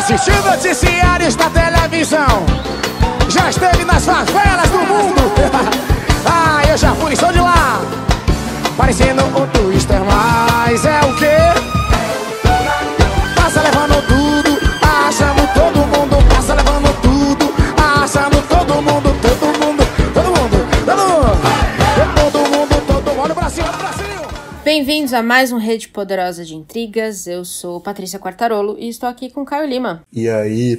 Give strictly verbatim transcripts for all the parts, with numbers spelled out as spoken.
assistiu noticiários da televisão, já esteve nas favelas do mundo. Ah, eu já fui, sou de lá. Parecendo um twister, mas é o quê? Passa levando tudo, achando todo mundo. Passa levando tudo, achando todo mundo. Todo mundo, todo mundo, todo mundo. Todo mundo, todo mundo, Brasil, Brasil. Bem-vindos a mais um Rede Poderosa de Intrigas. Eu sou Patrícia Quartarolo e estou aqui com Caio Lima. E aí,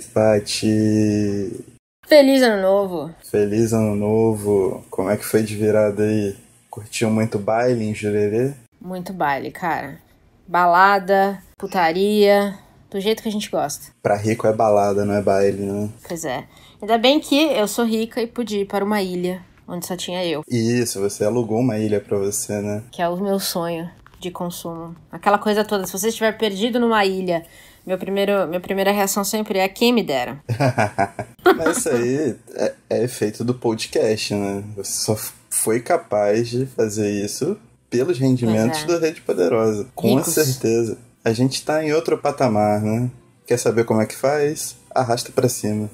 Pati? Feliz Ano Novo! Feliz Ano Novo! Como é que foi de virada aí? Curtiu muito baile em Jurerê? Muito baile, cara. Balada, putaria, do jeito que a gente gosta. Pra rico é balada, não é baile, né? Pois é. Ainda bem que eu sou rica e pude ir para uma ilha onde só tinha eu. Isso, você alugou uma ilha pra você, né? Que é o meu sonho de consumo. Aquela coisa toda, se você estiver perdido numa ilha, meu primeiro, minha primeira reação sempre é quem me dera. Mas isso aí é, é efeito do podcast, né? Você só foi capaz de fazer isso pelos rendimentos é. do Rede Poderosa. Com Ricos. certeza. A gente tá em outro patamar, né? Quer saber como é que faz? Arrasta pra cima.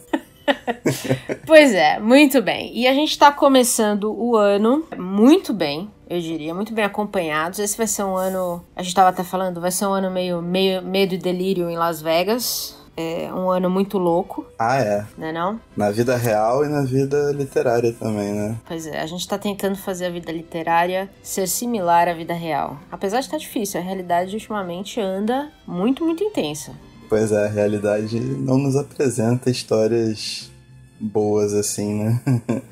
Pois é, muito bem. E a gente tá começando o ano muito bem, eu diria, muito bem acompanhados. Esse vai ser um ano, a gente tava até falando, vai ser um ano meio, meio medo e delírio em Las Vegas. É um ano muito louco. Ah, é. Né não? Na vida real e na vida literária também, né? Pois é, a gente tá tentando fazer a vida literária ser similar à vida real. Apesar de estar difícil, a realidade ultimamente anda muito, muito intensa. Pois é, a realidade não nos apresenta histórias boas assim, né?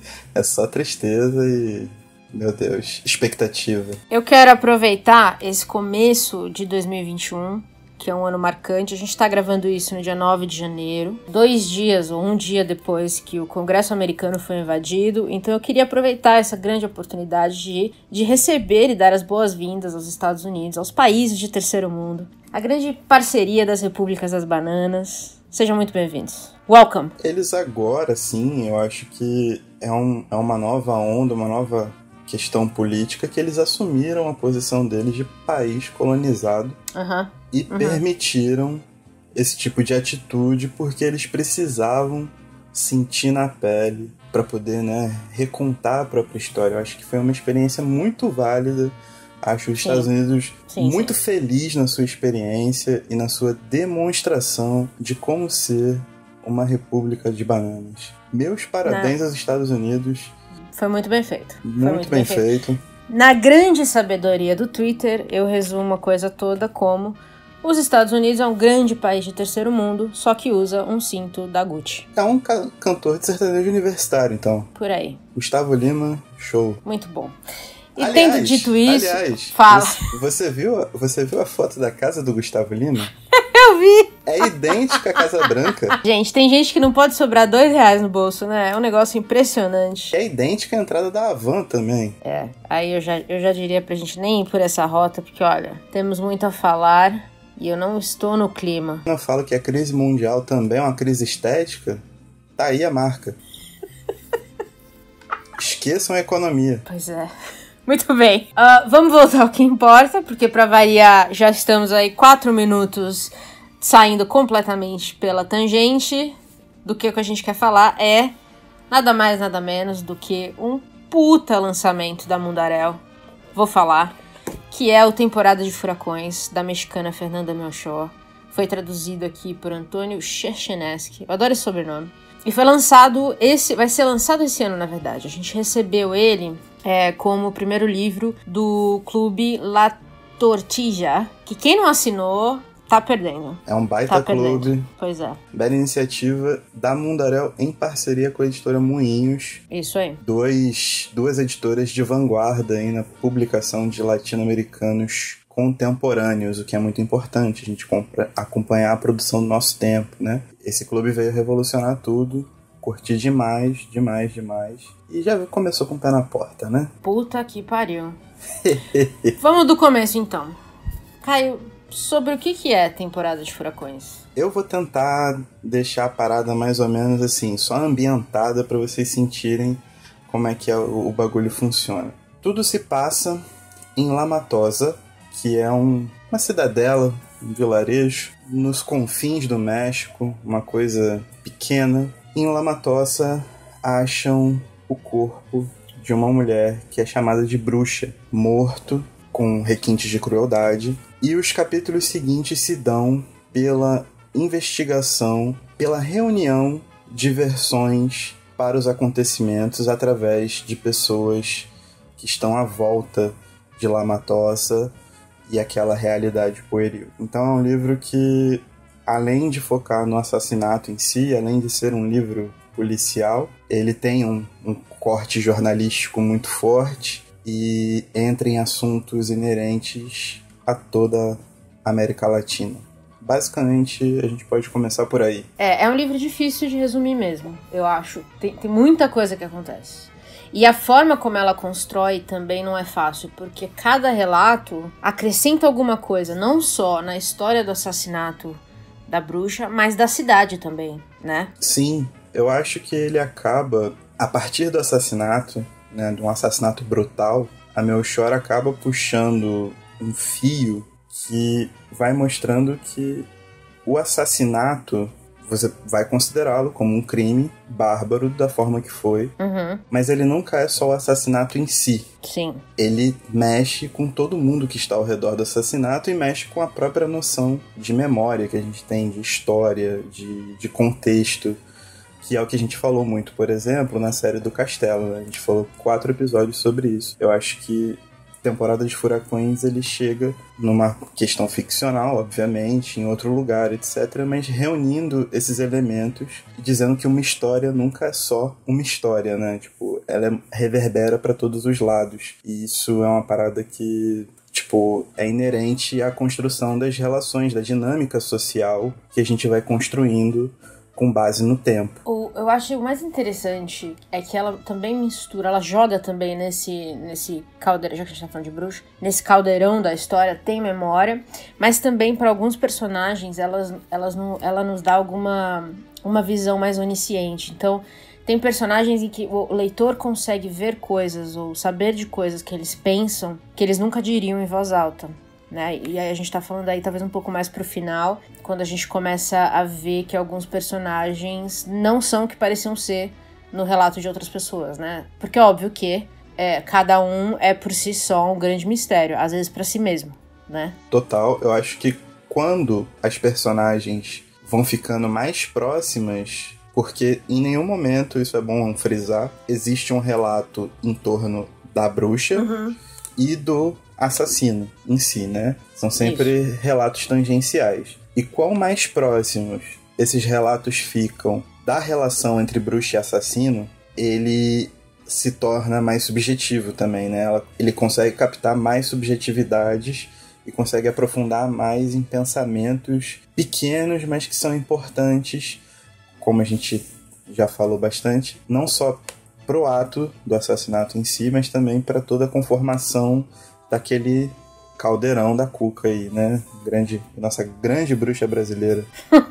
É só tristeza e, meu Deus, expectativa. Eu quero aproveitar esse começo de dois mil e vinte e um, que é um ano marcante. A gente tá gravando isso no dia nove de janeiro, dois dias ou um dia depois que o Congresso americano foi invadido. Então eu queria aproveitar essa grande oportunidade de, de receber e dar as boas-vindas aos Estados Unidos, aos países de terceiro mundo, a grande parceria das repúblicas das bananas. Sejam muito bem-vindos. Welcome! Eles agora, sim, eu acho que é, um, é uma nova onda, uma nova questão política que eles assumiram a posição deles de país colonizado Uhum. e Uhum. permitiram esse tipo de atitude porque eles precisavam sentir na pele para poder, né, recontar a própria história. Eu acho que foi uma experiência muito válida. Acho os Sim. Estados Unidos Sim, muito sim. feliz na sua experiência e na sua demonstração de como ser uma república de bananas. Meus parabéns aos Estados Unidos. Foi muito bem feito. Foi Muito, muito bem, bem feito. feito. Na grande sabedoria do Twitter, eu resumo a coisa toda como: os Estados Unidos é um grande país de terceiro mundo, só que usa um cinto da Gucci. É um ca- cantor de sertanejo universitário, então. Por aí. Gustavo Lima, show. Muito bom. E Aliás, tendo dito isso, aliás, fala. Você, você, viu, você viu a foto da casa do Gustavo Lima? Eu vi! É idêntica à Casa Branca. Gente, tem gente que não pode sobrar dois reais no bolso, né? É um negócio impressionante. É idêntica à entrada da Havan também. É, aí eu já, eu já diria pra gente nem ir por essa rota, porque olha, temos muito a falar e eu não estou no clima. Eu falo que a crise mundial também é uma crise estética. Tá aí a marca. Esqueçam a economia. Pois é. Muito bem. Uh, vamos voltar ao que importa, porque pra variar, já estamos aí quatro minutos saindo completamente pela tangente do que, que a gente quer falar. É nada mais, nada menos do que um puta lançamento da Mundaréu. Vou falar. Que é o Temporada de Furacões, da mexicana Fernanda Melchor. Foi traduzido aqui por Antônio Cherchenesky. Eu adoro esse sobrenome. E foi lançado, esse vai ser lançado esse ano, na verdade. A gente recebeu ele é, como o primeiro livro do Clube La Tortilla, que quem não assinou tá perdendo. É um baita Tá clube. perdendo. Pois é. Bela iniciativa da Mundaréu em parceria com a editora Moinhos. Isso aí. Dois, duas editoras de vanguarda aí na publicação de latino-americanos contemporâneos, o que é muito importante, a gente compra, acompanhar a produção do nosso tempo, né? Esse clube veio revolucionar tudo, curti demais, demais, demais. E já começou com o pé na porta, né? Puta que pariu. Vamos do começo, então. Caio, sobre o que que é Temporada de Furacões? Eu vou tentar deixar a parada mais ou menos assim, só ambientada para vocês sentirem como é que é o, o bagulho funciona. Tudo se passa em La Matosa, que é um, uma cidadela um vilarejo, nos confins do México, uma coisa pequena. Em Lamatossa acham o corpo de uma mulher que é chamada de bruxa, morto, com requintes de crueldade. E os capítulos seguintes se dão pela investigação, pela reunião de versões para os acontecimentos através de pessoas que estão à volta de Lamatossa e aquela realidade pueril. Então é um livro que, além de focar no assassinato em si, além de ser um livro policial, ele tem um, um corte jornalístico muito forte e entra em assuntos inerentes a toda a América Latina. Basicamente, a gente pode começar por aí. É, é um livro difícil de resumir mesmo, eu acho. Tem, tem muita coisa que acontece. E a forma como ela constrói também não é fácil, porque cada relato acrescenta alguma coisa, não só na história do assassinato da bruxa, mas da cidade também, né? Sim, eu acho que ele acaba, a partir do assassinato, né, de um assassinato brutal, a Melchior acaba puxando um fio que vai mostrando que o assassinato, você vai considerá-lo como um crime bárbaro da forma que foi, uhum. mas ele nunca é só o assassinato em si. Sim. Ele mexe com todo mundo que está ao redor do assassinato e mexe com a própria noção de memória que a gente tem, de história, de, de contexto, que é o que a gente falou muito, por exemplo, na série do Castelo, né? A gente falou quatro episódios sobre isso. Eu acho que Temporada de Furacões, ele chega numa questão ficcional, obviamente, em outro lugar, etcétera, mas reunindo esses elementos e dizendo que uma história nunca é só uma história, né? Tipo, ela reverbera para todos os lados. E isso é uma parada que, tipo, é inerente à construção das relações, da dinâmica social que a gente vai construindo com base no tempo. O, eu acho o mais interessante é que ela também mistura, ela joga também nesse, nesse caldeirão, já que a gente tá falando de bruxa, nesse caldeirão da história, tem memória, mas também para alguns personagens elas, elas não, ela nos dá alguma uma visão mais onisciente. Então, tem personagens em que o leitor consegue ver coisas ou saber de coisas que eles pensam que eles nunca diriam em voz alta. Né? E aí a gente tá falando aí talvez um pouco mais pro final, quando a gente começa a ver que alguns personagens não são o que pareciam ser no relato de outras pessoas, né? Porque é óbvio que é, cada um é por si só um grande mistério, às vezes pra si mesmo, né? Total, eu acho que quando as personagens vão ficando mais próximas, porque em nenhum momento, isso é bom frisar, existe um relato em torno da bruxa uhum. e do assassino em si, né? São sempre Isso. relatos tangenciais. E quão mais próximos esses relatos ficam da relação entre bruxa e assassino, ele se torna mais subjetivo também, né? Ela, ele consegue captar mais subjetividades e consegue aprofundar mais em pensamentos pequenos, mas que são importantes, como a gente já falou bastante, não só pro ato do assassinato em si, mas também para toda a conformação daquele caldeirão da Cuca aí, né? Grande, nossa grande bruxa brasileira.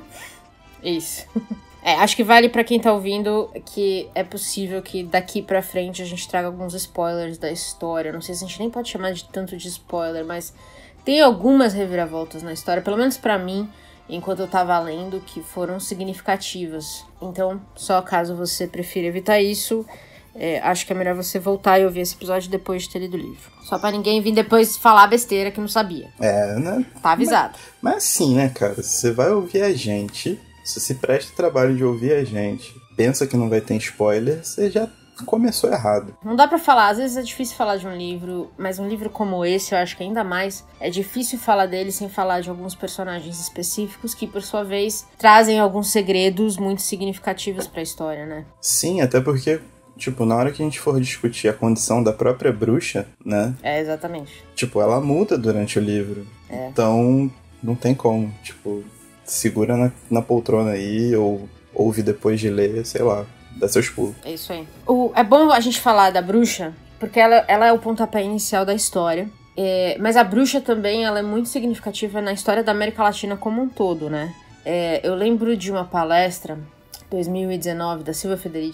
Isso. É, acho que vale pra quem tá ouvindo que é possível que daqui pra frente a gente traga alguns spoilers da história. Não sei se a gente nem pode chamar de tanto de spoiler, mas tem algumas reviravoltas na história, pelo menos pra mim, enquanto eu tava lendo, que foram significativas. Então, só caso você prefira evitar isso, É, acho que é melhor você voltar e ouvir esse episódio depois de ter lido o livro. Só pra ninguém vir depois falar besteira que não sabia. É, né? Tá avisado. Mas, mas assim, né, cara? Você vai ouvir a gente, se você presta o trabalho de ouvir a gente, pensa que não vai ter spoiler, você já começou errado. Não dá pra falar, às vezes é difícil falar de um livro, mas um livro como esse, eu acho que ainda mais, é difícil falar dele sem falar de alguns personagens específicos que, por sua vez, trazem alguns segredos muito significativos pra história, né? Sim, até porque... Tipo, na hora que a gente for discutir a condição da própria bruxa, né? É, exatamente. Tipo, ela muda durante o livro. É. Então, não tem como. Tipo, segura na, na poltrona aí, ou ouve depois de ler, sei lá, dá seus pulos. É isso aí. O, é bom a gente falar da bruxa, porque ela, ela é o pontapé inicial da história. É, mas a bruxa também, ela é muito significativa na história da América Latina como um todo, né? É, eu lembro de uma palestra, dois mil e dezenove, da Silvia Federici,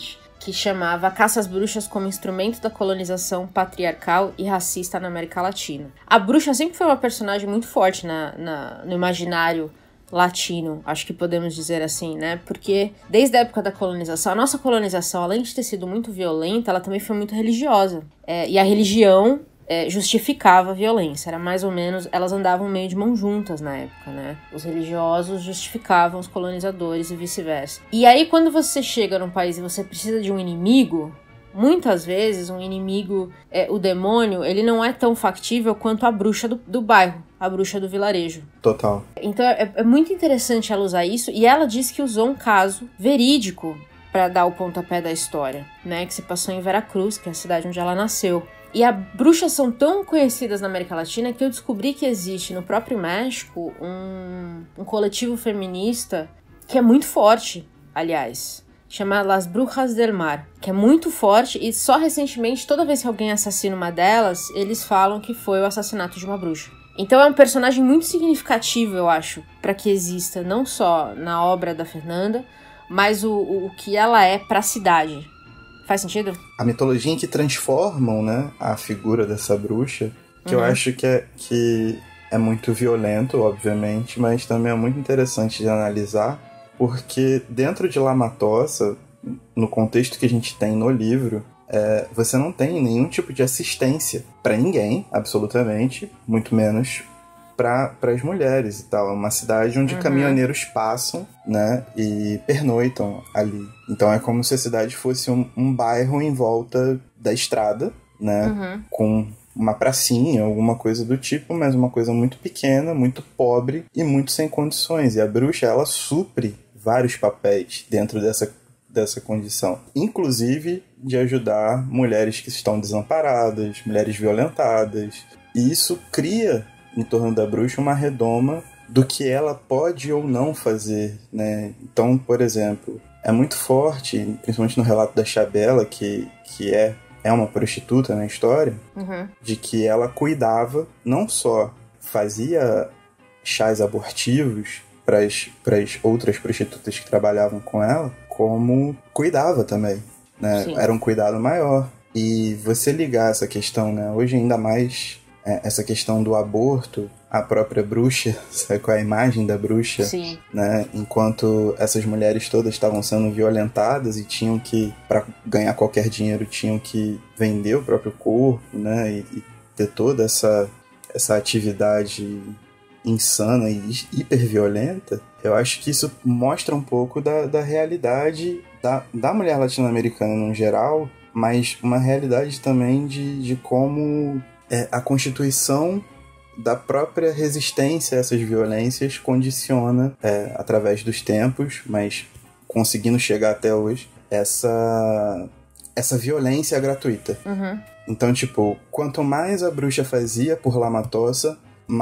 que chamava A Caça às Bruxas como Instrumento da Colonização Patriarcal e Racista na América Latina. A bruxa sempre foi uma personagem muito forte na, na, no imaginário latino, acho que podemos dizer assim, né? Porque desde a época da colonização, a nossa colonização, além de ter sido muito violenta, ela também foi muito religiosa. É, e a religião é, justificava a violência, era mais ou menos, elas andavam meio de mãos juntas na época, né? Os religiosos justificavam os colonizadores e vice-versa. E aí, quando você chega num país e você precisa de um inimigo, muitas vezes um inimigo, é, o demônio, ele não é tão factível quanto a bruxa do, do bairro, a bruxa do vilarejo. Total. Então é, é muito interessante ela usar isso, e ela disse que usou um caso verídico para dar o pontapé da história, né, que se passou em Veracruz, que é a cidade onde ela nasceu. E as bruxas são tão conhecidas na América Latina que eu descobri que existe no próprio México um, um coletivo feminista que é muito forte, aliás, chama Las Brujas del Mar, que é muito forte, e só recentemente, toda vez que alguém assassina uma delas, eles falam que foi o assassinato de uma bruxa. Então é um personagem muito significativo, eu acho, para que exista, não só na obra da Fernanda, mas o, o, o que ela é para a cidade. Faz sentido? A mitologia em que transformam, né, a figura dessa bruxa, que uhum. eu acho que é, que é muito violento, obviamente, mas também é muito interessante de analisar, porque dentro de La Matossa, no contexto que a gente tem no livro, é, você não tem nenhum tipo de assistência para ninguém, absolutamente, muito menos para as mulheres e tal. É uma cidade onde uhum. caminhoneiros passam, né, e pernoitam ali. Então é como se a cidade fosse um, um bairro em volta da estrada, né, uhum. com uma pracinha, alguma coisa do tipo, mas uma coisa muito pequena, muito pobre e muito sem condições. E a bruxa, ela supre vários papéis dentro dessa, dessa condição. Inclusive de ajudar mulheres que estão desamparadas, mulheres violentadas. E isso cria, em torno da bruxa, uma redoma do que ela pode ou não fazer, né? Então, por exemplo, é muito forte, principalmente no relato da Chabela, que, que é, é uma prostituta na história, uhum. de que ela cuidava, não só fazia chás abortivos para as outras prostitutas que trabalhavam com ela, como cuidava também, né? Sim. Era um cuidado maior. E você ligar essa questão, né? Hoje ainda mais é, essa questão do aborto, a própria bruxa, sabe qual é a imagem da bruxa? Sim. Né? Enquanto essas mulheres todas estavam sendo violentadas e tinham que, para ganhar qualquer dinheiro, tinham que vender o próprio corpo, né? E, e ter toda essa, essa atividade insana e hiperviolenta. Eu acho que isso mostra um pouco da, da realidade da, da mulher latino-americana no geral, mas uma realidade também de, de como é, a constituição da própria resistência a essas violências condiciona, é, através dos tempos, mas conseguindo chegar até hoje, essa, essa violência gratuita. Uhum. Então, tipo, quanto mais a bruxa fazia por La Matossa,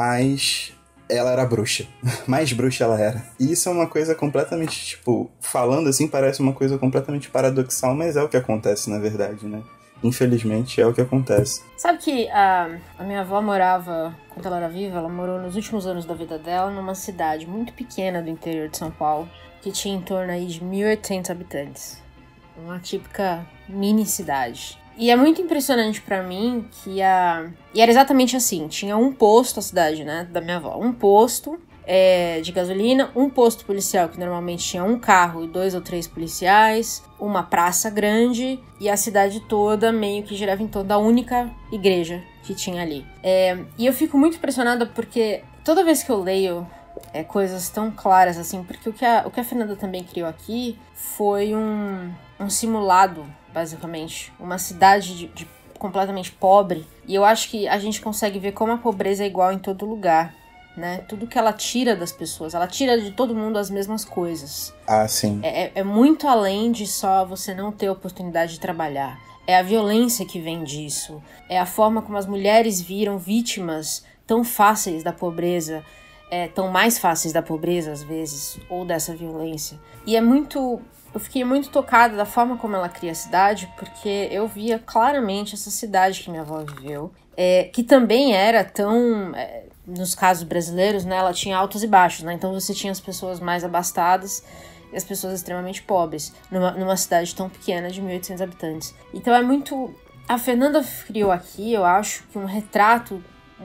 mais ela era bruxa. Mais bruxa ela era. E isso é uma coisa completamente, tipo, falando assim, parece uma coisa completamente paradoxal, mas é o que acontece, na verdade, né? Infelizmente, é o que acontece. Sabe que a, a minha avó morava, quando ela era viva, ela morou nos últimos anos da vida dela numa cidade muito pequena do interior de São Paulo, que tinha em torno aí de mil e oitocentos habitantes. Uma típica mini cidade. E é muito impressionante pra mim que a... E era exatamente assim, tinha um posto, a cidade, né, da minha avó, um posto é, de gasolina, um posto policial que normalmente tinha um carro e dois ou três policiais, uma praça grande e a cidade toda meio que girava em torno da única igreja que tinha ali. É, e eu fico muito impressionada porque toda vez que eu leio é, coisas tão claras assim, porque o que a, o que a Fernanda também criou aqui foi um, um simulado, basicamente, uma cidade de, de completamente pobre, e eu acho que a gente consegue ver como a pobreza é igual em todo lugar, né? Tudo que ela tira das pessoas, ela tira de todo mundo as mesmas coisas. Ah, sim. É, é, é muito além de só você não ter oportunidade de trabalhar. É a violência que vem disso, é a forma como as mulheres viram vítimas tão fáceis da pobreza, é, tão mais fáceis da pobreza às vezes, ou dessa violência. E é muito... Eu fiquei muito tocada da forma como ela cria a cidade, porque eu via claramente essa cidade que minha avó viveu, é, que também era tão... É, nos casos brasileiros, né, ela tinha altos e baixos, né? Então você tinha as pessoas mais abastadas e as pessoas extremamente pobres, numa, numa cidade tão pequena de mil e oitocentos habitantes. Então é muito... A Fernanda criou aqui, eu acho, que um retrato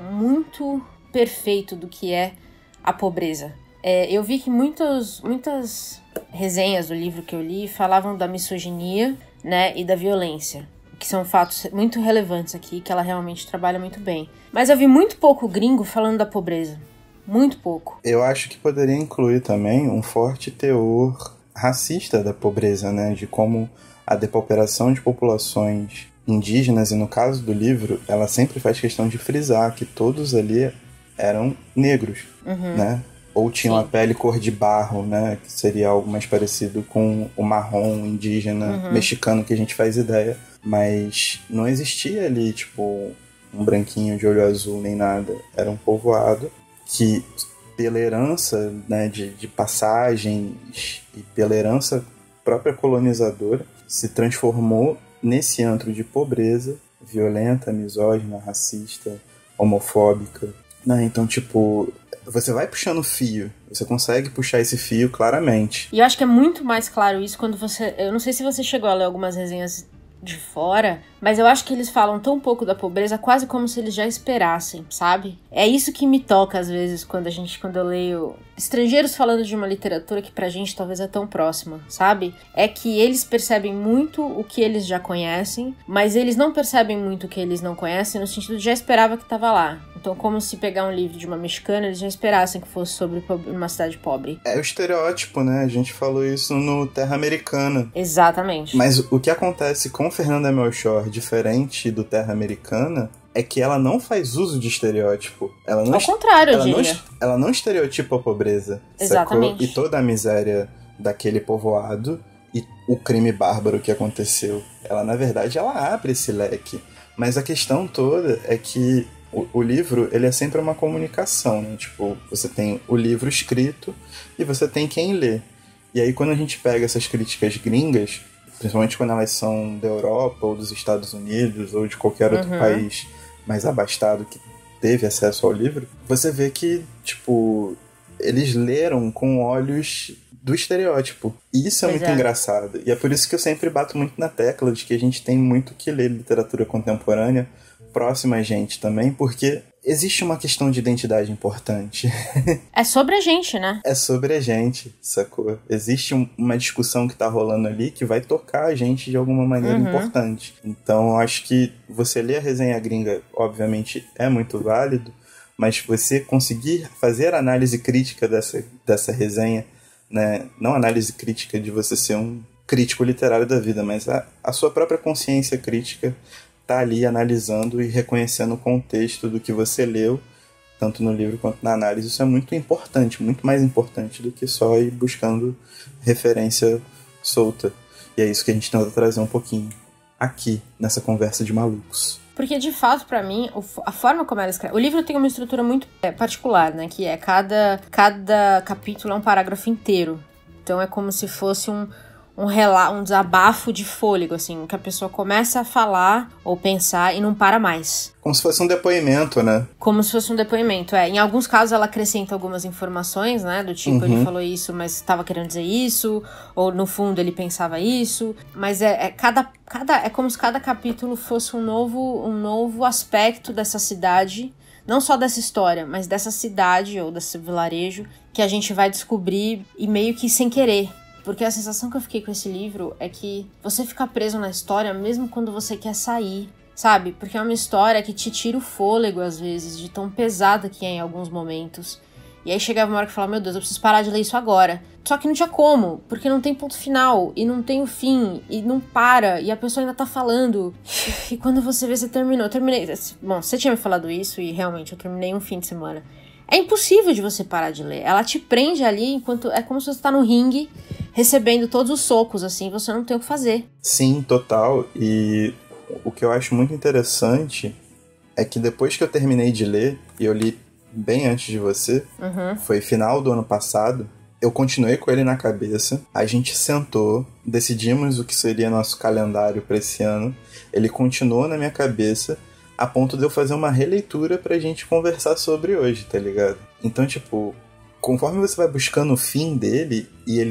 muito perfeito do que é a pobreza. É, eu vi que muitos, muitas resenhas do livro que eu li falavam da misoginia, né, e da violência, que são fatos muito relevantes aqui, que ela realmente trabalha muito bem. Mas eu vi muito pouco gringo falando da pobreza. Muito pouco. Eu acho que poderia incluir também um forte teor racista da pobreza, né? De como a depauperação de populações indígenas, e no caso do livro, ela sempre faz questão de frisar que todos ali eram negros, uhum. né? Ou tinham Sim. a pele cor de barro, né? Que seria algo mais parecido com o marrom indígena uhum. mexicano que a gente faz ideia. Mas não existia ali, tipo, um branquinho de olho azul nem nada. Era um povoado que, pela herança, né, de, de passagens e pela herança própria colonizadora, se transformou nesse antro de pobreza violenta, misógina, racista, homofóbica. Né? Então, tipo, você vai puxando fio, você consegue puxar esse fio claramente. E eu acho que é muito mais claro isso quando você... Eu não sei se você chegou a ler algumas resenhas de fora, mas eu acho que eles falam tão pouco da pobreza, quase como se eles já esperassem, sabe? É isso que me toca às vezes quando a gente, quando eu leio estrangeiros falando de uma literatura que pra gente talvez é tão próxima, sabe? É que eles percebem muito o que eles já conhecem, mas eles não percebem muito o que eles não conhecem, no sentido de já esperava que tava lá. Então, como se pegar um livro de uma mexicana, eles já esperassem que fosse sobre uma cidade pobre. É o estereótipo, né? A gente falou isso no Terra Americana. Exatamente. Mas o que acontece com Fernanda Melchor, diferente do Terra Americana, é que ela não faz uso de estereótipo. Ela não Ao contrário, ela eu diria. Não, ela não estereotipa a pobreza. Exatamente. Sacou? E toda a miséria daquele povoado e o crime bárbaro que aconteceu. Ela, na verdade, ela abre esse leque. Mas a questão toda é que o, o livro, ele é sempre uma comunicação, né? Tipo, você tem o livro escrito e você tem quem lê. E aí, quando a gente pega essas críticas gringas, principalmente quando elas são da Europa ou dos Estados Unidos ou de qualquer outro uhum. país mais abastado que teve acesso ao livro, você vê que, tipo, eles leram com olhos do estereótipo. E isso é pois muito é. engraçado. E é por isso que eu sempre bato muito na tecla de que a gente tem muito que ler literatura contemporânea próxima a gente também, porque existe uma questão de identidade importante. É sobre a gente, né? É sobre a gente, sacou? Existe um, uma discussão que tá rolando ali que vai tocar a gente de alguma maneira uhum. importante. Então, eu acho que você ler a resenha gringa, obviamente, é muito válido, mas você conseguir fazer a análise crítica dessa, dessa resenha, né? Não análise crítica de você ser um crítico literário da vida, mas a, a sua própria consciência crítica tá ali analisando e reconhecendo o contexto do que você leu, tanto no livro quanto na análise. Isso é muito importante, muito mais importante do que só ir buscando referência solta. E é isso que a gente tenta trazer um pouquinho aqui, nessa conversa de malucos. Porque, de fato, pra mim, a forma como ela escreve... O livro tem uma estrutura muito particular, né? Que é cada, cada capítulo é um parágrafo inteiro. Então é como se fosse um... Um, rela- um desabafo de fôlego, assim, que a pessoa começa a falar ou pensar e não para mais. Como se fosse um depoimento, né? Como se fosse um depoimento, é. Em alguns casos ela acrescenta algumas informações, né? Do tipo, uhum. ele falou isso, mas estava querendo dizer isso, ou no fundo ele pensava isso. Mas é, é, cada, cada, é como se cada capítulo fosse um novo, um novo aspecto dessa cidade, não só dessa história, mas dessa cidade ou desse vilarejo que a gente vai descobrir e meio que sem querer. Porque a sensação que eu fiquei com esse livro é que você fica preso na história mesmo quando você quer sair, sabe? Porque é uma história que te tira o fôlego, às vezes, de tão pesada que é em alguns momentos. E aí chegava uma hora que eu falava, meu Deus, eu preciso parar de ler isso agora. Só que não tinha como, porque não tem ponto final, e não tem o fim, e não para, e a pessoa ainda tá falando. E quando você vê, você terminou. Eu terminei... Bom, você tinha me falado isso, e realmente eu terminei um fim de semana. É impossível de você parar de ler. Ela te prende ali enquanto... É como se você tá no ringue, recebendo todos os socos, assim, você não tem o que fazer. Sim, total. E o que eu acho muito interessante é que depois que eu terminei de ler, e eu li bem antes de você, uhum. foi final do ano passado, eu continuei com ele na cabeça, a gente sentou, decidimos o que seria nosso calendário para esse ano, ele continuou na minha cabeça, a ponto de eu fazer uma releitura pra gente conversar sobre hoje, tá ligado? Então, tipo, conforme você vai buscando o fim dele, e ele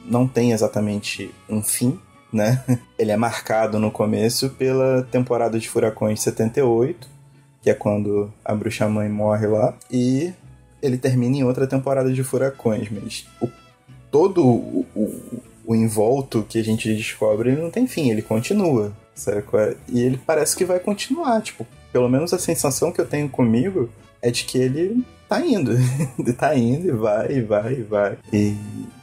não tem exatamente um fim, né? Ele é marcado no começo pela temporada de Furacões setenta e oito, que é quando a bruxa-mãe morre lá, e ele termina em outra temporada de Furacões, mas o, todo o, o, o envolto que a gente descobre, ele não tem fim, ele continua, sabe? E ele parece que vai continuar, tipo, pelo menos a sensação que eu tenho comigo é de que ele tá indo, ele tá indo e vai, e vai, e vai, e...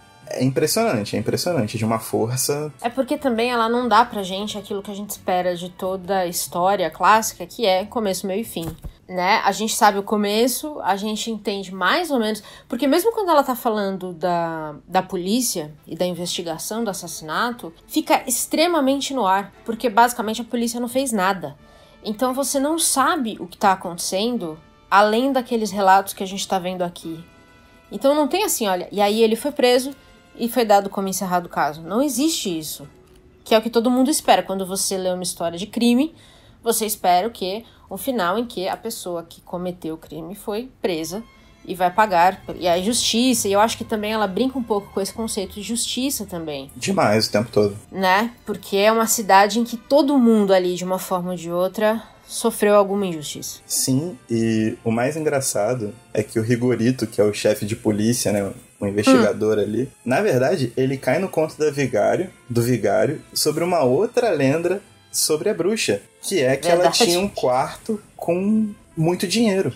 É impressionante, é impressionante, de uma força... É porque também ela não dá pra gente aquilo que a gente espera de toda a história clássica, que é começo, meio e fim, né? A gente sabe o começo, a gente entende mais ou menos... Porque mesmo quando ela tá falando da, da polícia e da investigação do assassinato, fica extremamente no ar, porque basicamente a polícia não fez nada. Então você não sabe o que tá acontecendo, além daqueles relatos que a gente tá vendo aqui. Então não tem assim, olha, e aí ele foi preso... e foi dado como encerrado o caso. Não existe isso. Que é o que todo mundo espera. Quando você lê uma história de crime, você espera o quê? Um final em que a pessoa que cometeu o crime foi presa e vai pagar. E a justiça, e eu acho que também ela brinca um pouco com esse conceito de justiça também. Demais o tempo todo. Né? Porque é uma cidade em que todo mundo ali, de uma forma ou de outra, sofreu alguma injustiça. Sim, e o mais engraçado é que o Rigorito, que é o chefe de polícia, né, o investigador hum. ali, na verdade, ele cai no conto da vigário, do vigário sobre uma outra lenda sobre a bruxa, que é que verdade. Ela tinha um quarto com muito dinheiro.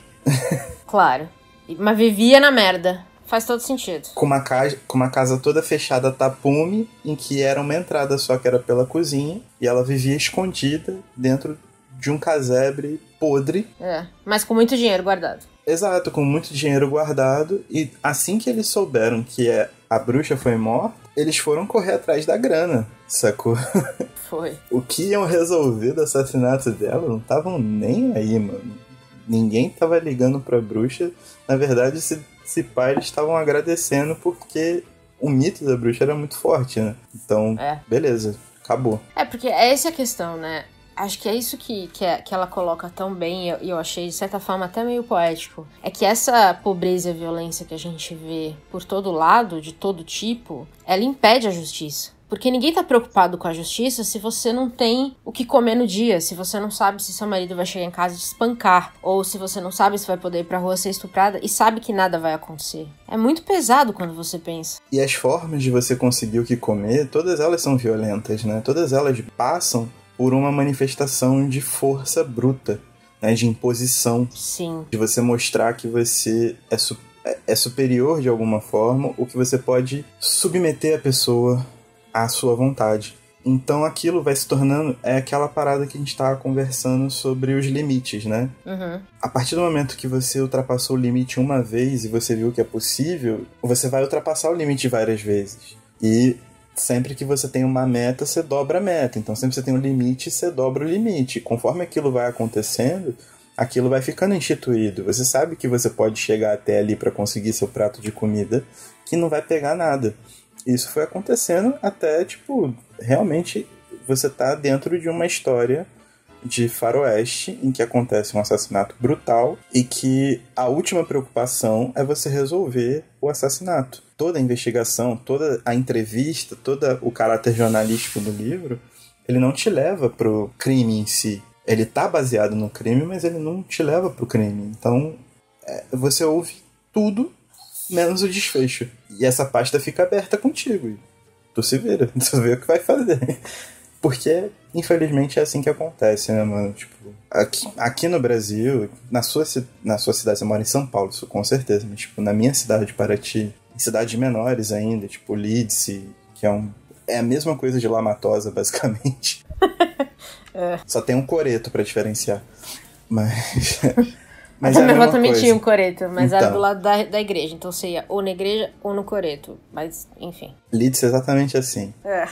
Claro, mas vivia na merda. Faz todo sentido. Com uma, casa, com uma casa toda fechada a tapume, em que era uma entrada só que era pela cozinha, e ela vivia escondida dentro de um casebre podre. É, mas com muito dinheiro guardado. Exato, com muito dinheiro guardado. E assim que eles souberam que a bruxa foi morta, eles foram correr atrás da grana, sacou? Foi. O que iam resolver do assassinato dela não estavam nem aí, mano. Ninguém tava ligando pra bruxa. Na verdade, se, se pá, eles estavam agradecendo porque o mito da bruxa era muito forte, né? Então, é. beleza, acabou. É, porque essa é a questão, né? Acho que é isso que, que, é, que ela coloca tão bem, e eu, eu achei, de certa forma, até meio poético. É que essa pobreza e violência que a gente vê por todo lado, de todo tipo, ela impede a justiça. Porque ninguém tá preocupado com a justiça se você não tem o que comer no dia, se você não sabe se seu marido vai chegar em casa e te espancar, ou se você não sabe se vai poder ir pra rua ser estuprada e sabe que nada vai acontecer. É muito pesado quando você pensa. E as formas de você conseguir o que comer, todas elas são violentas, né? Todas elas passam por uma manifestação de força bruta, né, de imposição. Sim. De você mostrar que você é, su- é superior de alguma forma, ou que você pode submeter a pessoa à sua vontade. Então aquilo vai se tornando, é aquela parada que a gente estava conversando sobre os limites, né? Uhum. A partir do momento que você ultrapassou o limite uma vez e você viu que é possível, você vai ultrapassar o limite várias vezes. E sempre que você tem uma meta, você dobra a meta. Então, sempre que você tem um limite, você dobra o limite. Conforme aquilo vai acontecendo, aquilo vai ficando instituído. Você sabe que você pode chegar até ali para conseguir seu prato de comida, que não vai pegar nada. Isso foi acontecendo até, tipo, realmente você tá dentro de uma história de faroeste em que acontece um assassinato brutal e que a última preocupação é você resolver o assassinato. Toda a investigação, toda a entrevista, todo o caráter jornalístico do livro, ele não te leva pro crime em si. Ele tá baseado no crime, mas ele não te leva pro crime. Então, é, você ouve tudo menos o desfecho. E essa pasta fica aberta contigo. E tu se vira, tu vê o que vai fazer. Porque, infelizmente, é assim que acontece, né, mano? Tipo, aqui, aqui no Brasil, na sua, na sua cidade, você mora em São Paulo, isso com certeza, mas, tipo, na minha cidade, Paraty, em cidades menores ainda, tipo, Lídice, que é um... é a mesma coisa de Lamatosa, basicamente. É. Só tem um coreto pra diferenciar. Mas... mas a é a minha mesma avó também coisa. tinha um coreto, mas então, era do lado da, da igreja. Então você ia ou na igreja ou no coreto. Mas, enfim. Lídice é exatamente assim. É.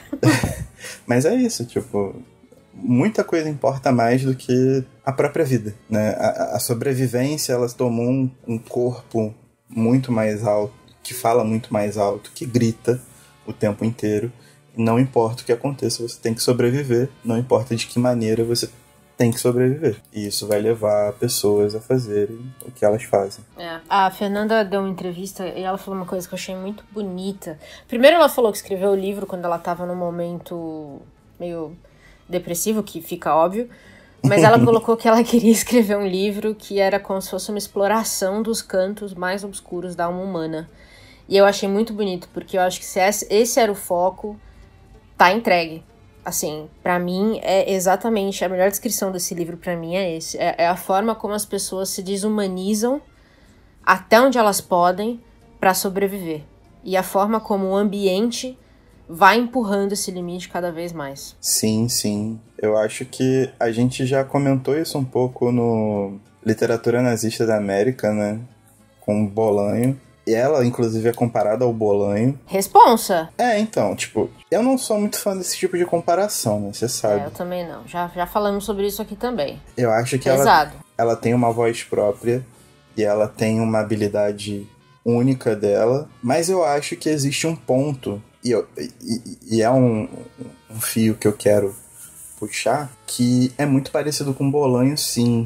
Mas é isso, tipo... muita coisa importa mais do que a própria vida, né? A, a sobrevivência, ela tomou um, um corpo muito mais alto, que fala muito mais alto, que grita o tempo inteiro. Não importa o que aconteça, você tem que sobreviver. Não importa de que maneira você tem que sobreviver. E isso vai levar pessoas a fazerem o que elas fazem. É. A Fernanda deu uma entrevista e ela falou uma coisa que eu achei muito bonita. Primeiro ela falou que escreveu o livro quando ela estava num momento meio depressivo, que fica óbvio. Mas ela colocou que ela queria escrever um livro que era como se fosse uma exploração dos cantos mais obscuros da alma humana. E eu achei muito bonito, porque eu acho que se esse era o foco, tá entregue. Assim, pra mim, é exatamente, a melhor descrição desse livro pra mim é esse. É, é a forma como as pessoas se desumanizam até onde elas podem pra sobreviver. E a forma como o ambiente vai empurrando esse limite cada vez mais. Sim, sim. Eu acho que a gente já comentou isso um pouco no Literatura Nazista da América, né? Com o Bolanho. E ela, inclusive, é comparada ao Bolanho. Responsa! É, então, tipo, eu não sou muito fã desse tipo de comparação, né? Você sabe. É, eu também não. Já, já falamos sobre isso aqui também. Eu acho que ela, ela tem uma voz própria e ela tem uma habilidade única dela, mas eu acho que existe um ponto, e, eu, e, e é um, um fio que eu quero puxar, que é muito parecido com Bolanho, sim.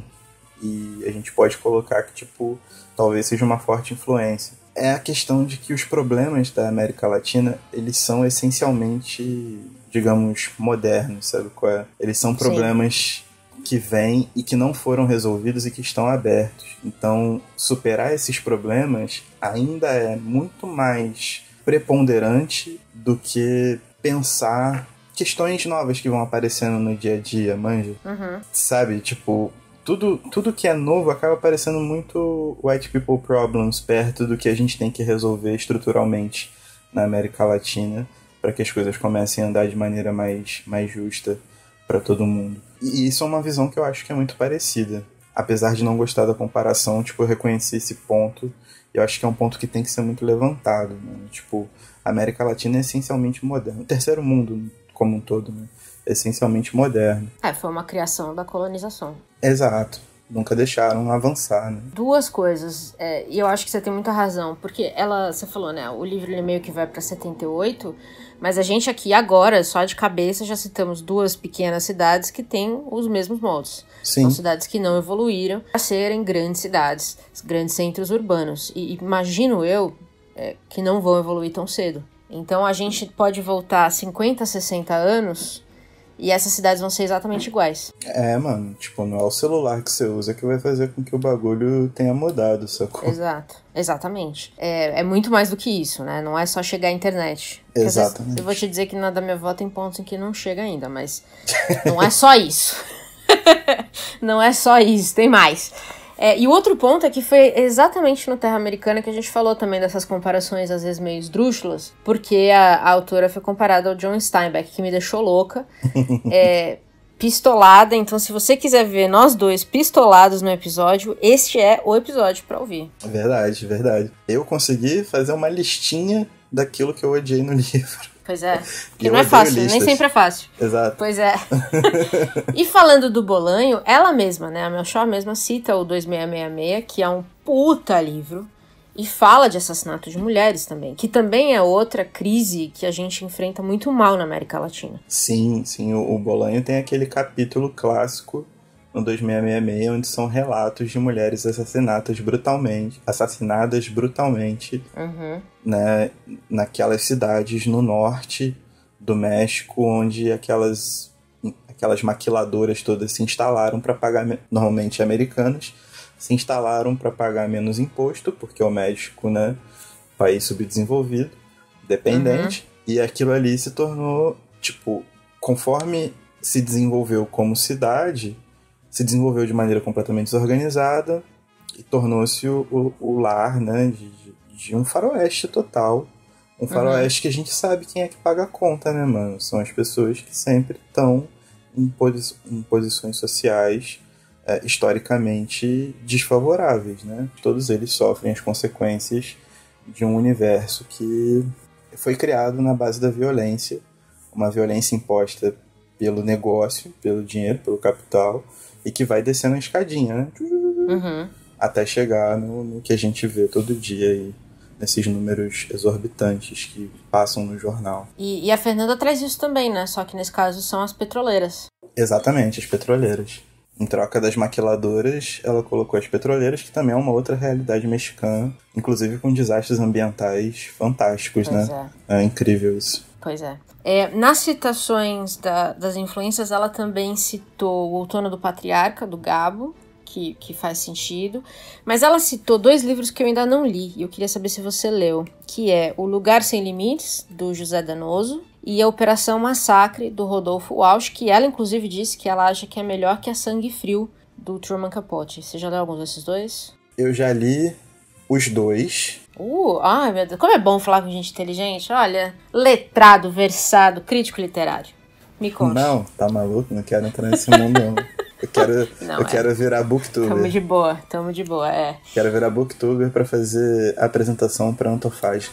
E a gente pode colocar que, tipo, talvez seja uma forte influência. É a questão de que os problemas da América Latina, eles são essencialmente, digamos, modernos, sabe qual é? Eles são problemas Sim. que vêm e que não foram resolvidos e que estão abertos. Então, superar esses problemas ainda é muito mais preponderante do que pensar questões novas que vão aparecendo no dia a dia, manja? Uhum. Sabe, tipo... Tudo, tudo que é novo acaba parecendo muito white people problems perto do que a gente tem que resolver estruturalmente na América Latina para que as coisas comecem a andar de maneira mais, mais justa para todo mundo. E isso é uma visão que eu acho que é muito parecida. Apesar de não gostar da comparação, tipo, eu reconheci esse ponto e eu acho que é um ponto que tem que ser muito levantado, né? Tipo, a América Latina é essencialmente moderna. O terceiro mundo como um todo, né? Essencialmente moderno. É, foi uma criação da colonização. Exato. Nunca deixaram avançar, né? Duas coisas, é, e eu acho que você tem muita razão, porque ela, você falou, né, o livro ele meio que vai pra setenta e oito, mas a gente aqui agora, só de cabeça, já citamos duas pequenas cidades que têm os mesmos moldes. Sim. São cidades que não evoluíram para serem grandes cidades, grandes centros urbanos. E imagino eu é, que não vão evoluir tão cedo. Então a gente pode voltar cinquenta, sessenta anos... E essas cidades vão ser exatamente iguais. É, mano, tipo, não é o celular que você usa que vai fazer com que o bagulho tenha mudado, sacou? Exato, exatamente. É, é muito mais do que isso, né? Não é só chegar à internet. Exatamente. Eu vou te dizer que na da minha avó tem pontos em que não chega ainda, mas não é só isso. Não é só isso, tem mais. É, e o outro ponto é que foi exatamente no Terra Americana que a gente falou também dessas comparações, às vezes meio esdrúxulas, porque a, a autora foi comparada ao John Steinbeck, que me deixou louca, é, pistolada. Então, se você quiser ver nós dois pistolados no episódio, este é o episódio pra ouvir. Verdade, verdade. Eu consegui fazer uma listinha daquilo que eu odiei no livro. Pois é, que não é fácil, listas. Nem sempre é fácil. Exato. Pois é. E falando do Bolanho, ela mesma, né, a Melchor mesma cita o dois mil seiscentos e sessenta e seis, que é um puta livro, e fala de assassinato de mulheres também, que também é outra crise que a gente enfrenta muito mal na América Latina. Sim, sim, o, o Bolanho tem aquele capítulo clássico no dois mil seiscentos e sessenta e seis, onde são relatos de mulheres assassinadas brutalmente, assassinadas brutalmente, uhum. né, naquelas cidades no norte do México, onde aquelas, aquelas maquiladoras todas se instalaram para pagar, normalmente americanas, se instalaram para pagar menos imposto, porque o México, né, país subdesenvolvido, dependente, uhum. e aquilo ali se tornou, tipo, conforme se desenvolveu como cidade, se desenvolveu de maneira completamente desorganizada e tornou-se o, o, o lar, né, de, de um faroeste total. Um faroeste uhum. que a gente sabe quem é que paga a conta, né, mano? São as pessoas que sempre estão em, posi- em posições sociais é, historicamente desfavoráveis, né? Todos eles sofrem as consequências de um universo que foi criado na base da violência, uma violência imposta pelo negócio, pelo dinheiro, pelo capital, e que vai descendo a escadinha, né? Uhum. Até chegar no, no que a gente vê todo dia aí, nesses números exorbitantes que passam no jornal. E, e a Fernanda traz isso também, né? Só que nesse caso são as petroleiras. Exatamente, as petroleiras. Em troca das maquiladoras, ela colocou as petroleiras, que também é uma outra realidade mexicana, inclusive com desastres ambientais fantásticos, pois né? É. É incrível isso. Pois é. é nas citações da, das influências, ela também citou o Outono do Patriarca, do Gabo, que, que faz sentido. Mas ela citou dois livros que eu ainda não li, e eu queria saber se você leu, que é O Lugar Sem Limites, do José Danoso, e a Operação Massacre, do Rodolfo Walsh, que ela, inclusive, disse que ela acha que é melhor que a Sangue Frio, do Truman Capote. Você já leu alguns desses dois? Eu já li os dois. Uh, ai meu Deus, como é bom falar com gente inteligente. Olha, letrado, versado, crítico literário. Me conte. Não, tá maluco? Não quero entrar nesse mundo, não. Eu quero, não, eu é. quero virar booktuber. Tamo de boa, tamo de boa, é. Quero virar booktuber pra fazer apresentação pra Antofagem.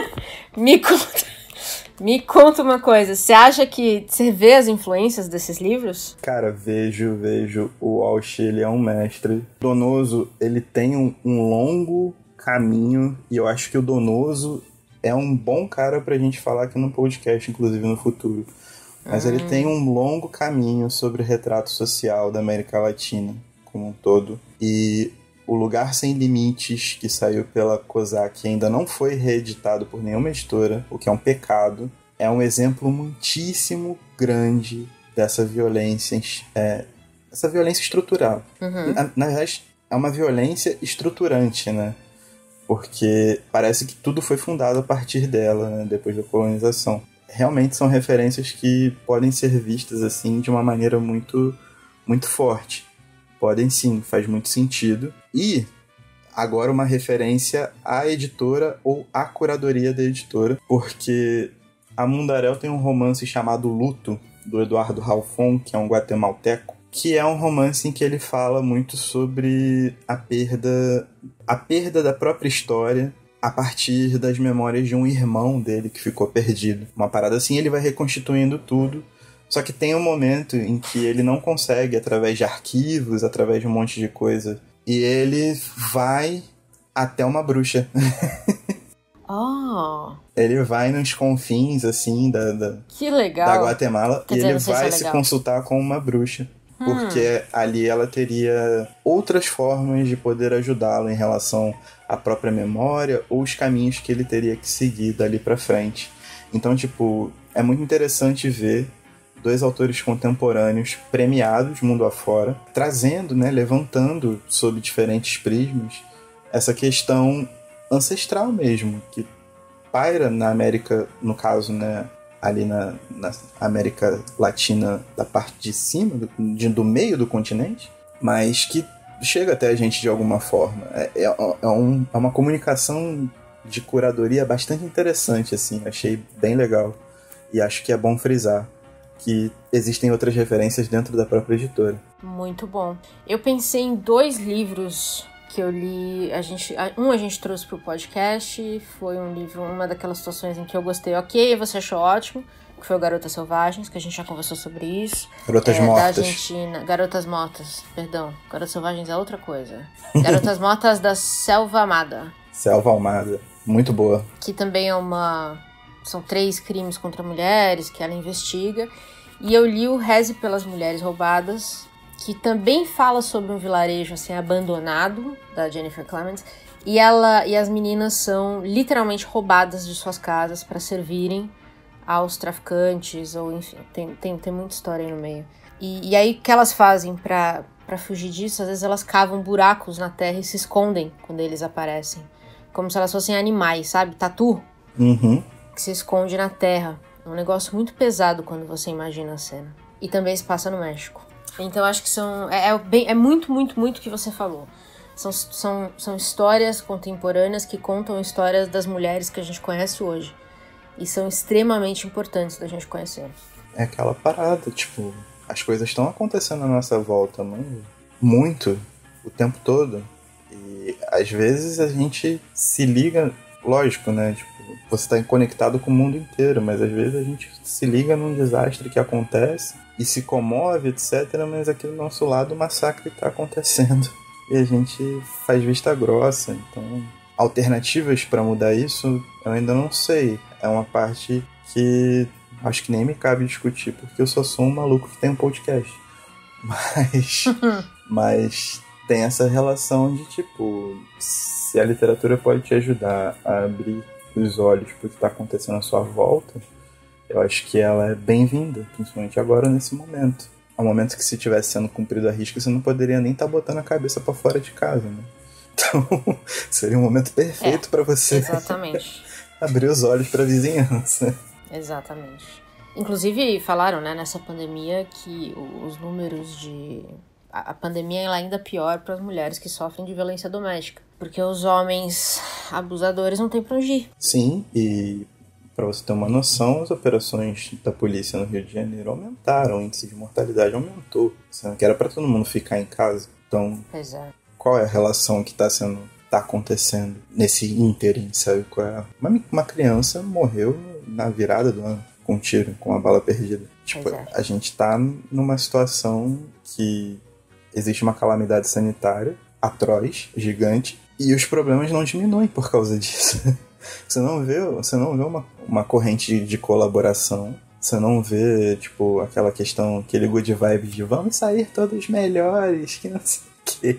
Me conta, me conta uma coisa. Você acha que você vê as influências desses livros? Cara, vejo, vejo. O Walsh, ele é um mestre. Donoso, ele tem um, um longo caminho, e eu acho que o Donoso é um bom cara pra gente falar aqui no podcast, inclusive no futuro. Mas hum. ele tem um longo caminho sobre o retrato social da América Latina como um todo. E O Lugar Sem Limites, que saiu pela Kozak, ainda não foi reeditado por nenhuma editora, o que é um pecado. É um exemplo muitíssimo grande dessa violência, é, essa violência estrutural. Uhum. Na, na verdade, é uma violência estruturante, né? Porque parece que tudo foi fundado a partir dela, né? Depois da colonização. Realmente são referências que podem ser vistas assim de uma maneira muito, muito forte. Podem sim, faz muito sentido. E agora uma referência à editora ou à curadoria da editora, porque a Mundarel tem um romance chamado Luto, do Eduardo Halfon, que é um guatemalteco, que é um romance em que ele fala muito sobre a perda, a perda da própria história a partir das memórias de um irmão dele que ficou perdido. Uma parada assim, ele vai reconstituindo tudo, só que tem um momento em que ele não consegue, através de arquivos, através de um monte de coisa, e ele vai até uma bruxa. Oh. Ele vai nos confins, assim, da, da, que legal. da Guatemala, Quer e dizer, ele vai se consultar com uma bruxa. Porque hum. ali ela teria outras formas de poder ajudá-lo em relação à própria memória ou os caminhos que ele teria que seguir dali pra frente. Então, tipo, é muito interessante ver dois autores contemporâneos premiados mundo afora, trazendo, né, levantando sob diferentes prismas essa questão ancestral mesmo, que paira na América, no caso, né, ali na, na América Latina, da parte de cima, do, de, do meio do continente, mas que chega até a gente de alguma forma. É, é, é, um, é uma comunicação de curadoria bastante interessante, assim, achei bem legal. E acho que é bom frisar que existem outras referências dentro da própria editora. Muito bom. Eu pensei em dois livros que eu li, a gente, um a gente trouxe pro podcast, foi um livro, uma daquelas situações em que eu gostei, ok, você achou ótimo, que foi o Garotas Selvagens, que a gente já conversou sobre isso. Garotas é, Mortas. Da Argentina, Garotas Mortas, perdão, Garotas Selvagens é outra coisa. Garotas Mortas da Selva Amada. Selva Amada, muito boa. Que também é uma, são três crimes contra mulheres que ela investiga, e eu li o Reze pelas Mulheres Roubadas, que também fala sobre um vilarejo assim abandonado, da Jennifer Clements, e ela e as meninas são literalmente roubadas de suas casas para servirem aos traficantes, ou enfim, tem, tem, tem muita história aí no meio. E, e aí o que elas fazem para para fugir disso? Às vezes elas cavam buracos na terra e se escondem quando eles aparecem, como se elas fossem animais, sabe? Tatu, uhum. que se esconde na terra. É um negócio muito pesado quando você imagina a cena. E também se passa no México. Então acho que são é, é, bem, é muito, muito, muito o que você falou. São, são, são histórias contemporâneas que contam histórias das mulheres que a gente conhece hoje. E são extremamente importantes da gente conhecer. É aquela parada, tipo, as coisas estão acontecendo à nossa volta muito, muito, o tempo todo. E às vezes a gente se liga, lógico, né? Tipo, você está conectado com o mundo inteiro, mas às vezes a gente se liga num desastre que acontece e se comove, etcétera, mas aqui do nosso lado o massacre está acontecendo e a gente faz vista grossa. Então, alternativas para mudar isso, eu ainda não sei. É uma parte que acho que nem me cabe discutir, porque eu só sou um maluco que tem um podcast. Mas, mas tem essa relação de, tipo, se a literatura pode te ajudar a abrir os olhos para o que está acontecendo à sua volta, eu acho que ela é bem-vinda, principalmente agora, nesse momento. É um momento que, se tivesse sendo cumprido a risca, você não poderia nem estar tá botando a cabeça para fora de casa, né? Então, seria um momento perfeito é, para você exatamente. abrir os olhos para a vizinhança. Exatamente. Inclusive, falaram, né, nessa pandemia que os números de... A pandemia ela é ainda pior para as mulheres que sofrem de violência doméstica. Porque os homens abusadores não têm pra onde ir. Sim, e para você ter uma noção, as operações da polícia no Rio de Janeiro aumentaram, o índice de mortalidade aumentou. Sendo que era para todo mundo ficar em casa. Então, pois é. Qual é a relação que está sendo, tá acontecendo nesse ínterim, sabe? Qual é? Uma, uma criança morreu na virada do ano com um tiro, com uma bala perdida. Tipo, é. A gente tá numa situação que existe uma calamidade sanitária atroz, gigante, e os problemas não diminuem por causa disso. Você não vê, você não vê uma, uma corrente de colaboração, você não vê, tipo, aquela questão, aquele good vibe de vamos sair todos melhores, que não sei o quê.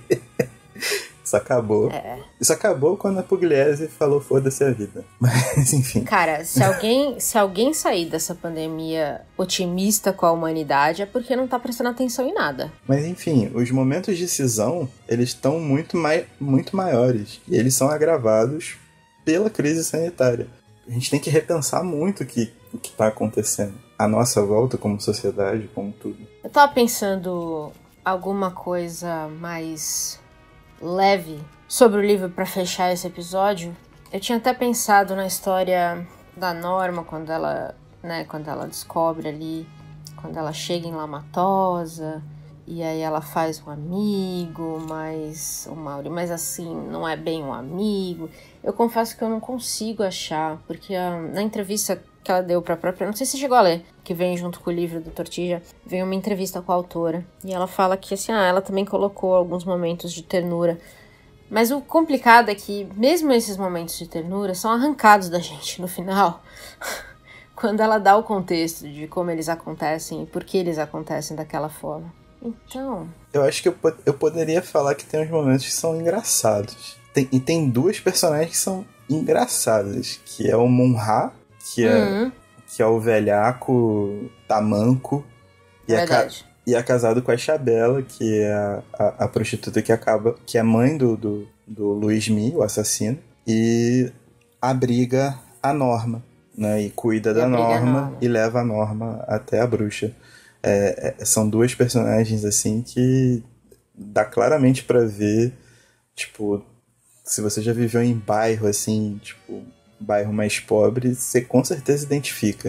Isso acabou. É. Isso acabou quando a Pugliese falou foda-se a vida. Mas, enfim. Cara, se alguém, se alguém sair dessa pandemia otimista com a humanidade, é porque não tá prestando atenção em nada. Mas, enfim, os momentos de cisão, eles estão muito, mai- muito maiores. E eles são agravados pela crise sanitária. A gente tem que repensar muito o que, o que tá acontecendo. A nossa volta como sociedade, como tudo. Eu tava pensando alguma coisa mais leve sobre o livro para fechar esse episódio. Eu tinha até pensado na história da Norma quando ela, né, quando ela descobre ali, quando ela chega em Lamatosa e aí ela faz um amigo, mas o Mauri, mas assim, não é bem um amigo. Eu confesso que eu não consigo achar, porque a, na entrevista que ela deu pra própria, não sei se você chegou a ler, que vem junto com o livro do Tortilla, vem uma entrevista com a autora, e ela fala que, assim, ah, ela também colocou alguns momentos de ternura, mas o complicado é que, mesmo esses momentos de ternura, são arrancados da gente no final, quando ela dá o contexto de como eles acontecem e por que eles acontecem daquela forma. Então... Eu acho que eu, eu poderia falar que tem uns momentos que são engraçados. Tem, e tem duas personagens que são engraçadas, que é o Munha, que é, uhum. que é o velhaco tamanco, e é, ca- e é casado com a Chabela, que é a, a, a prostituta que acaba, que é mãe do, do, do Luiz Mi, o assassino, e abriga a Norma, né, e cuida e da Norma, Norma e leva a Norma até a bruxa. É, é, são duas personagens assim que dá claramente pra ver, tipo, se você já viveu em bairro assim, tipo, bairro mais pobre, você com certeza identifica.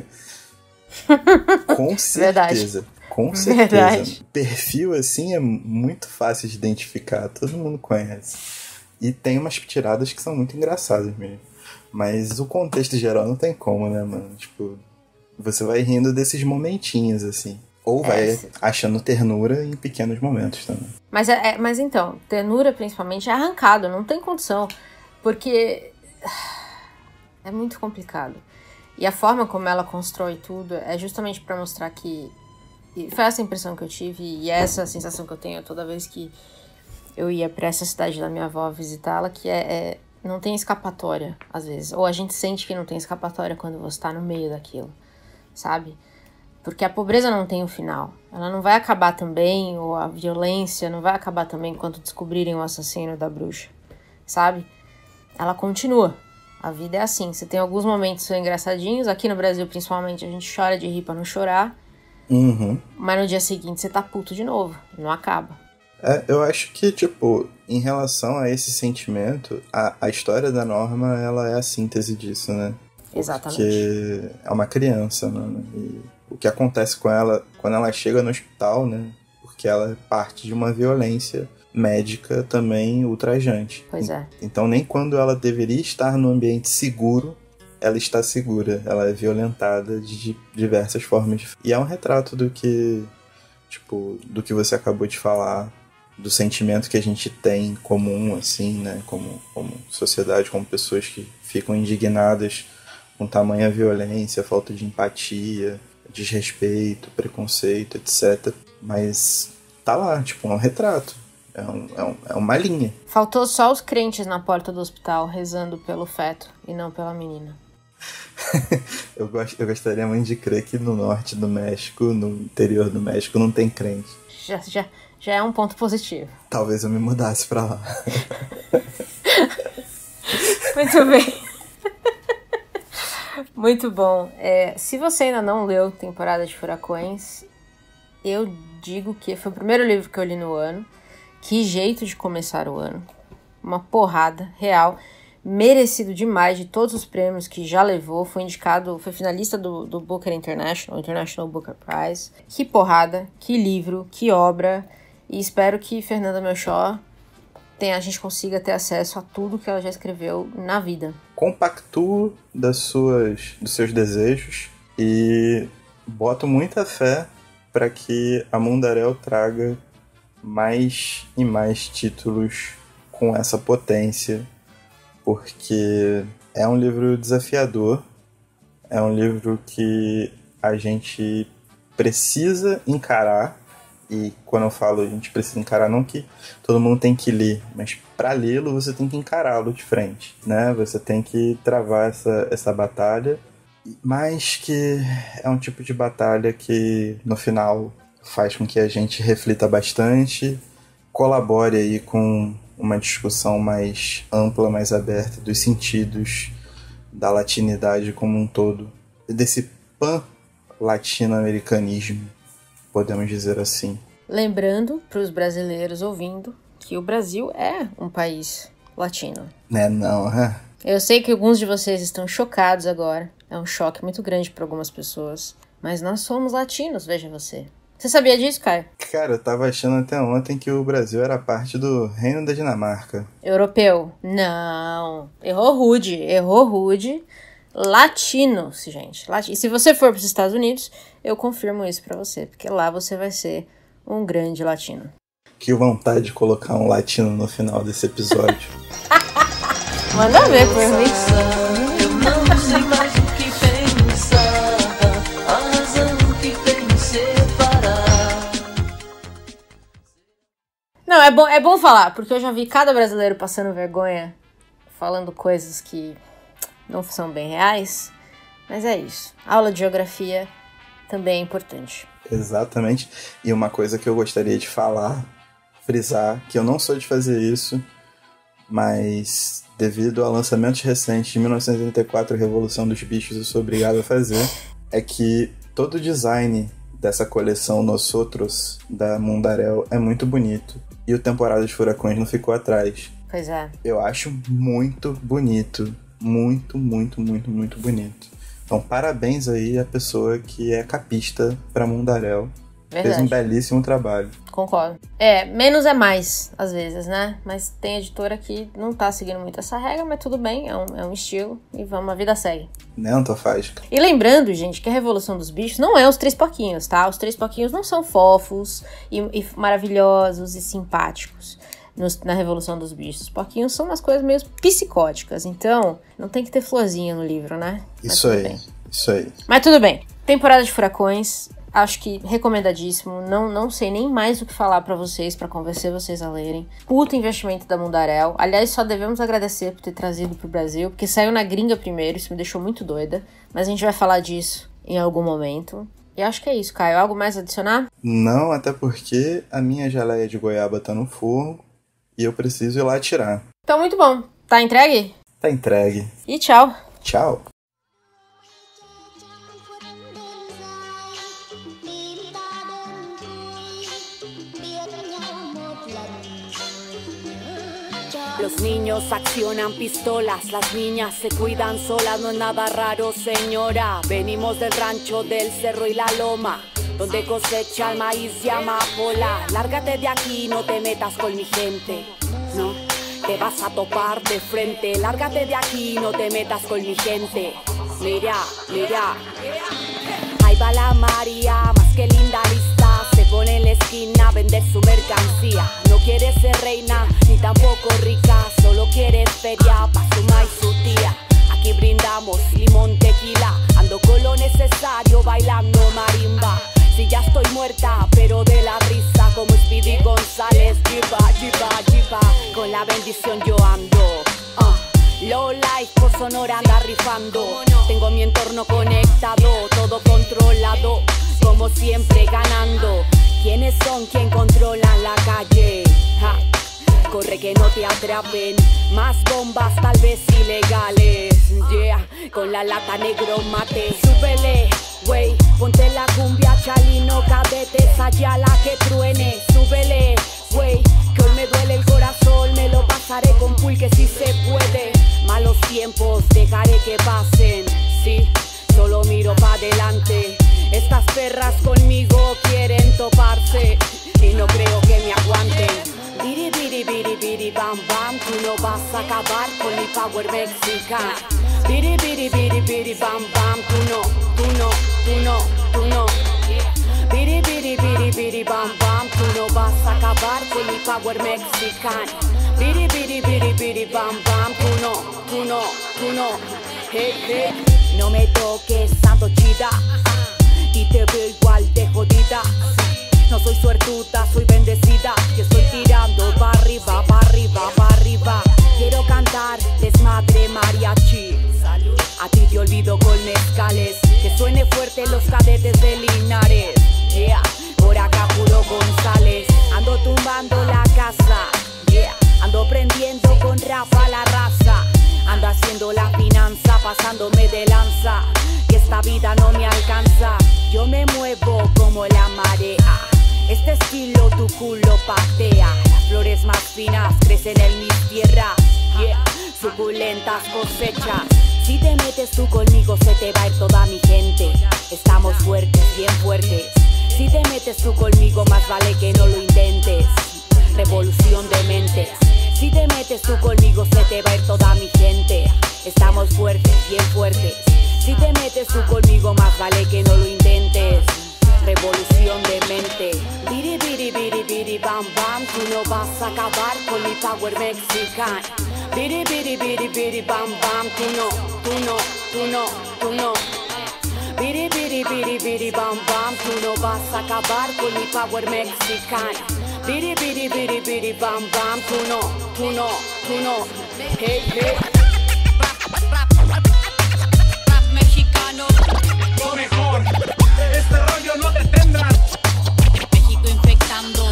Com certeza. Verdade. Com certeza. Verdade. Perfil assim é muito fácil de identificar, todo mundo conhece. E tem umas tiradas que são muito engraçadas mesmo. Mas o contexto geral não tem como, né, mano? Tipo, você vai rindo desses momentinhos, assim. Ou vai é, achando ternura em pequenos momentos também. Mas, é, é, mas então, ternura principalmente é arrancado, não tem condição. Porque é muito complicado. E a forma como ela constrói tudo é justamente pra mostrar que... E foi essa impressão que eu tive e essa sensação que eu tenho toda vez que eu ia pra essa cidade da minha avó visitá-la, que é, é não tem escapatória, às vezes. Ou a gente sente que não tem escapatória quando você tá no meio daquilo, sabe? Porque a pobreza não tem um final. Ela não vai acabar também, ou a violência não vai acabar também quando descobrirem o assassino da bruxa, sabe? Ela continua. A vida é assim. Você tem alguns momentos engraçadinhos. Aqui no Brasil, principalmente, a gente chora de rir pra não chorar. Uhum. Mas no dia seguinte você tá puto de novo. Não acaba. É, eu acho que, tipo, em relação a esse sentimento, a, a história da Norma, ela é a síntese disso, né? Exatamente. Porque é uma criança, né? E o que acontece com ela quando ela chega no hospital, né? Porque ela é parte de uma violência médica também ultrajante. Pois é. Então nem quando ela deveria estar num ambiente seguro, ela está segura. Ela é violentada de diversas formas. E é um retrato do que, tipo, do que você acabou de falar, do sentimento que a gente tem em comum, assim, né? Como, como sociedade, como pessoas que ficam indignadas com tamanha violência, falta de empatia, desrespeito, preconceito, etcétera. Mas tá lá, tipo, é um retrato. É, um, é, um, é uma linha. Faltou só os crentes na porta do hospital rezando pelo feto e não pela menina. eu, gost, eu gostaria muito de crer que no norte do México, no interior do México, não tem crente. Já, já, já é um ponto positivo. Talvez eu me mudasse pra lá. Muito bem. Muito bom. É, se você ainda não leu Temporada de Furacões, eu digo que foi o primeiro livro que eu li no ano. Que jeito de começar o ano. Uma porrada real. Merecido demais de todos os prêmios que já levou. Foi indicado, foi finalista do, do Booker International, International Booker Prize. Que porrada, que livro, que obra. E espero que Fernanda Melchor tenha, a gente consiga ter acesso a tudo que ela já escreveu na vida. Compactuo das suas, dos seus desejos e boto muita fé para que a Mundaréu traga mais e mais títulos com essa potência, porque é um livro desafiador, é um livro que a gente precisa encarar, e quando eu falo a gente precisa encarar, não que todo mundo tem que ler, mas para lê-lo você tem que encará-lo de frente, né? Você tem que travar essa, essa batalha, mas que é um tipo de batalha que no final faz com que a gente reflita bastante, colabore aí com uma discussão mais ampla, mais aberta dos sentidos da latinidade como um todo, desse pan-latino-americanismo, podemos dizer assim. Lembrando para os brasileiros ouvindo que o Brasil é um país latino. Né, não, é? Eu sei que alguns de vocês estão chocados agora, é um choque muito grande para algumas pessoas, mas nós somos latinos, veja você. Você sabia disso, Caio? Cara, eu tava achando até ontem que o Brasil era parte do Reino da Dinamarca. Europeu? Não. Errou rude. Errou rude. Latino, gente. Latino. E se você for para os Estados Unidos, eu confirmo isso pra você, porque lá você vai ser um grande latino. Que vontade de colocar um latino no final desse episódio. Manda ver, por mim. Eu não sei mais o que pensar. A razão que tem me separar. Não, é bom, é bom falar, porque eu já vi cada brasileiro passando vergonha, falando coisas que não são bem reais. Mas é isso. Aula de geografia também é importante. Exatamente. E uma coisa que eu gostaria de falar, frisar, que eu não sou de fazer isso, mas devido a lançamentos recentes de mil novecentos e oitenta e quatro, Revolução dos Bichos, eu sou obrigado a fazer, é que todo o design dessa coleção Nós Outros, da Mundaréu, é muito bonito. E o Temporada de Furacões não ficou atrás. Pois é. Eu acho muito bonito. Muito, muito, muito, muito bonito. Então, parabéns aí à pessoa que é capista pra Mundaréu. Verdade. Fez um belíssimo trabalho. Concordo. É, menos é mais, às vezes, né? Mas tem editora que não tá seguindo muito essa regra, mas tudo bem, é um, é um estilo e vamos, a vida segue. Né, Antofágica? E lembrando, gente, que a Revolução dos Bichos não é os Três Porquinhos, tá? Os Três Porquinhos não são fofos e, e maravilhosos e simpáticos nos, na Revolução dos Bichos. Os porquinhos são umas coisas meio psicóticas, então não tem que ter florzinha no livro, né? Isso aí, bem. isso aí. Mas tudo bem. Temporada de Furacões, acho que recomendadíssimo. Não, não sei nem mais o que falar pra vocês, pra convencer vocês a lerem. Puta investimento da Mundaréu. Aliás, só devemos agradecer por ter trazido pro Brasil, porque saiu na gringa primeiro, isso me deixou muito doida. Mas a gente vai falar disso em algum momento. E acho que é isso, Caio. Algo mais a adicionar? Não, até porque a minha geleia de goiaba tá no forno e eu preciso ir lá tirar. Então, muito bom. Tá entregue? Tá entregue. E tchau. Tchau. Los niños accionan pistolas, las niñas se cuidan solas, no es nada raro, señora. Venimos del rancho del cerro y la loma, donde cosecha el maíz y amapola. Lárgate de aquí, no te metas con mi gente, no, te vas a topar de frente. Lárgate de aquí, no te metas con mi gente. Mira, mira, ahí va la María, más que linda lista, se pone en la esquina a vender su mercancía. No quiere ser reina, ni tampoco rica, solo quiere feria pa' su ma y su tía. Aquí brindamos limón, tequila, ando con lo necesario bailando marimba. Si ya estoy muerta, pero de la risa como Speedy González. Jipa, jipa, jipa, con la bendición yo ando. uh. Low life por Sonora anda rifando. Tengo mi entorno conectado, todo controlado, como siempre ganando. ¿Quiénes son quien controlan la calle? Ja. Corre que no te atrapen, más bombas tal vez ilegales. Yeah, con la lata negro mate. Súbele, wey, ponte la cumbia chalino, cadetes allá la que truene. Súbele, wey, que hoy me duele el corazón, me lo pasaré con pulque si se puede. Malos tiempos dejaré que pasen, sí, solo miro pa' adelante. Estas perras conmigo quieren toparse y no creo que me aguanten. Biri biri biri biri bam bam, tú no vas a acabar con mi power mexicano. Biri biri biri biri bam bam, tú no, tú no, tú no, tú no. Biri biri biri biri bam bam, tú no vas a acabar con mi power mexicano. Biri biri biri biri bam bam, tú no, tú no, tú no. Hey hey, no me toques, ando chida y te veo igual de jodida. No soy suertuda, soy bendecida y estoy tirando pa' arriba, pa' arriba, pa' arriba. Quiero cantar desmadre mariachi. A ti te olvido con mezcales. Que suene fuerte los cadetes de Linares. Yeah, por acá puro González. Ando tumbando la casa. Yeah, ando prendiendo con Rafa la raza. Ando haciendo la finanza, pasándome de lanza. Que esta vida no me alcanza. Yo me muevo como la marea. Este estilo tu culo patea. Las flores más finas crecen en mis tierras. Yeah, suculentas cosechas. Si te metes tú conmigo se te va a ir toda mi gente. Estamos fuertes, bien fuertes. Si te metes tú conmigo más vale que no lo intentes. Revolución de mentes. Si te metes tú conmigo se te va a ir toda mi gente. Estamos fuertes, bien fuertes. Si te metes tú conmigo más vale que no lo intentes. Revolución de mente. Biri biri biri biri bam bam, tú no vas a acabar con mi power mexicano. Biri biri biri biri bam bam, tú no, tú no, tú no, tú no. Biri biri biri biri bam bam, tú no vas a acabar con mi power mexicano. Biri biri biri biri bam bam, tú no, tú no, tú no. Hey hey. Rap, rap, rap, rap mexicano. Lo mejor, este rollo no te tendrá. México infectando.